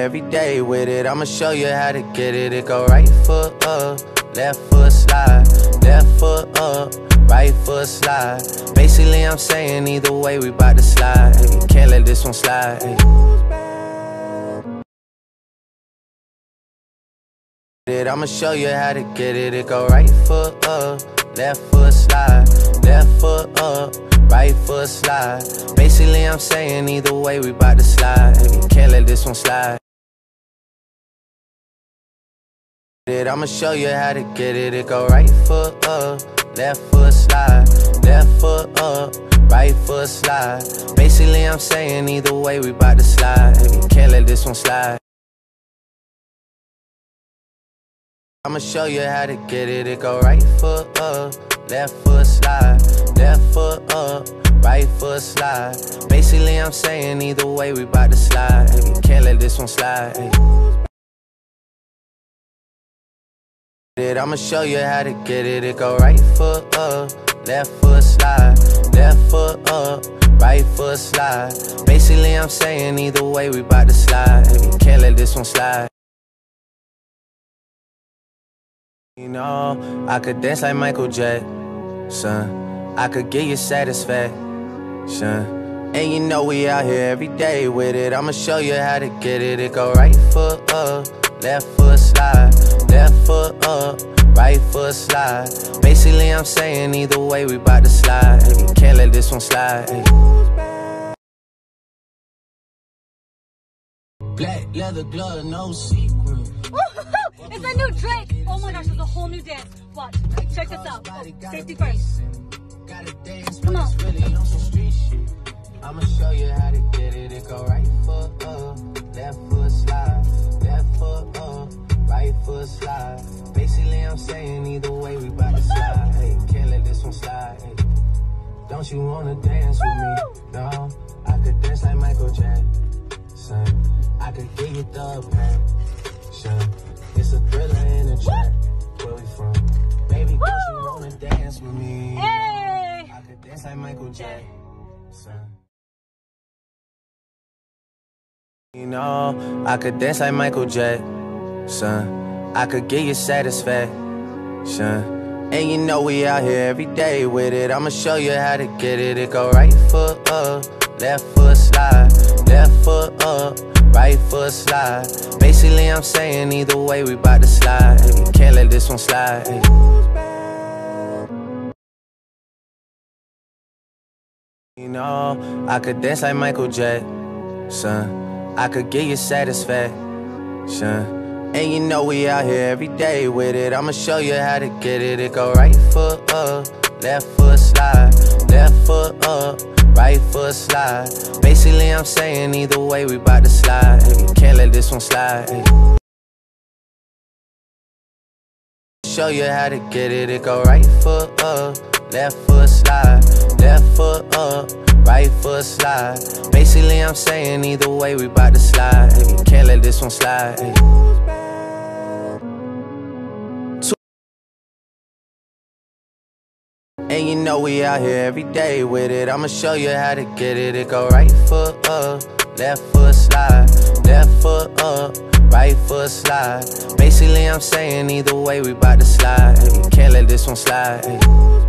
every day with it. I'ma show you how to get it. It go right foot up, left foot slide, left foot up, right foot slide. Basically I'm saying either way we bout to slide. Ay, can't let this one slide. Ay. I'ma show you how to get it. It go right foot up, left foot slide, left foot up, right foot slide. Basically I'm saying either way we bout to slide. Ay, can't let this one slide. I'ma show you how to get it. It go right foot up, left foot slide, left foot up, right foot slide. Basically I'm saying either way we bout to slide. Ay, can't let this one slide. I'ma show you how to get it. It go right foot up, left foot slide, left foot up, right foot slide. Basically I'm saying either way we bout to slide. Ay, can't let this one slide. Ay. I'ma show you how to get it. It go right foot up, left foot slide, left foot up, right foot slide. Basically I'm saying either way we bout to slide. Ay, can't let this one slide. You know, I could dance like Michael Jackson, I could give you satisfaction. And you know we out here every day with it. I'ma show you how to get it. It go right foot up, left foot slide, left foot up, right foot slide. Basically I'm saying either way we bout to slide. Ay, can't let this one slide. Ay. Black leather glove, no secret. It's a new Drake! Oh my gosh, it's a whole new dance. Watch, check this out. Oh, safety first. Come on. I'ma show you how to get it. It go right foot up, left foot slide, left foot up, right foot slide. Basically I'm saying either way we bout to slide. Hey, can't let this one slide. Hey. Don't you wanna dance with me? No, I could dance like Michael Jackson, I could give you the passion. It's a thriller in the track. Where we from? Baby, don't you wanna dance with me? Hey! I could dance like Michael Jackson. You know, I could dance like Michael Jackson, I could give you satisfaction. And you know we out here every day with it. I'ma show you how to get it. It go right foot up, left foot slide, left foot up, right foot slide. Basically I'm saying either way we bout to slide. Ay, can't let this one slide. Ay. You know, I could dance like Michael Jackson, I could give you satisfaction. And you know we out here every day with it. I'ma show you how to get it. It go right foot up, left foot slide, left foot up, right foot slide. Basically I'm saying either way we bout to slide. Ay, can't let this one slide. Ay. Show you how to get it. It go right foot up, left foot slide, left foot up, right foot slide. Basically I'm saying either way we bout to slide. Ay, can't let this one slide. Ay. And you know we out here every day with it. I'ma show you how to get it. It go right foot up, left foot slide, left foot up, right foot slide. Basically I'm saying either way we bout to slide. Ay, can't let this one slide. Ay.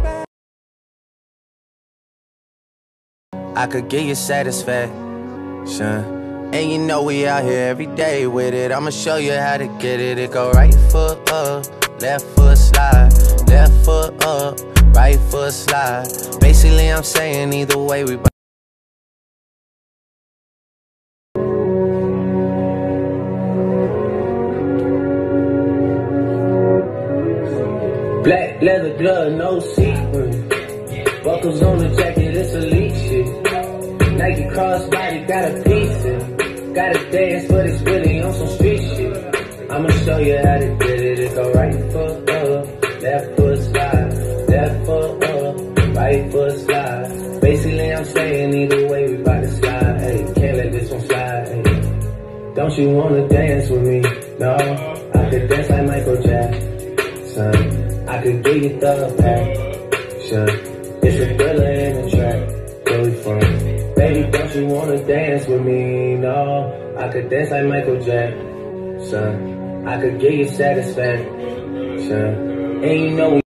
I could give you satisfaction. And you know we out here every day with it. I'ma show you how to get it. It go right foot up, left foot slide, left foot up, right foot slide. Basically I'm saying either way we bout. Black leather glove, no secret. Buckles on the jacket, it's elite shit. Nike crossbody, got a piece it. Gotta dance, but it's really on some street shit. I'ma show you how to get it. It go right foot up, left foot slide, left foot up, right foot slide. Basically I'm saying either way we bout to slide. Hey, can't let this one slide. Hey. Don't you wanna dance with me? No, I could dance like Michael Jackson, I could give you the passion. It's a thriller in the track. Where we from? Baby, don't you wanna dance with me? No, I could dance like Michael Jackson. I could give you satisfaction. And you know we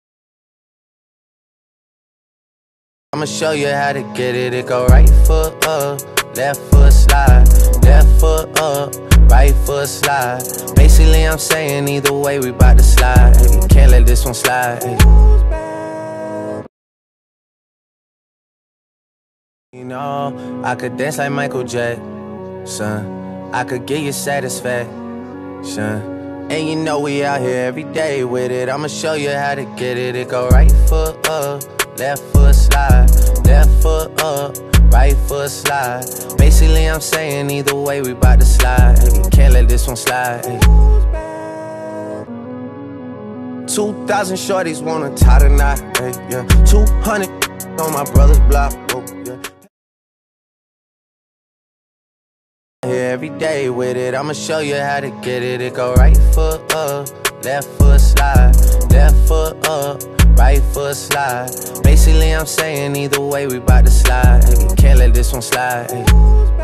I'ma show you how to get it. It go right foot up, left foot slide, left foot up, right foot slide. Basically, I'm saying either way, we bout to slide. Hey, can't let this one slide. Hey. You know, I could dance like Michael Jackson. I could give you satisfaction. And you know we out here every day with it. I'ma show you how to get it. It go right foot up, left foot slide, left foot up, right foot slide. Basically, I'm saying either way, we bout to slide. Hey, can't let this one slide. Hey. 2,000 shorties wanna tie the knot. Hey, yeah. 200 on my brother's block. Oh, yeah. Here every day with it. I'ma show you how to get it. It go right foot up, left foot slide, left foot up, right foot slide. Basically, I'm saying either way, we bout to slide. Hey, can't let this one slide. Hey.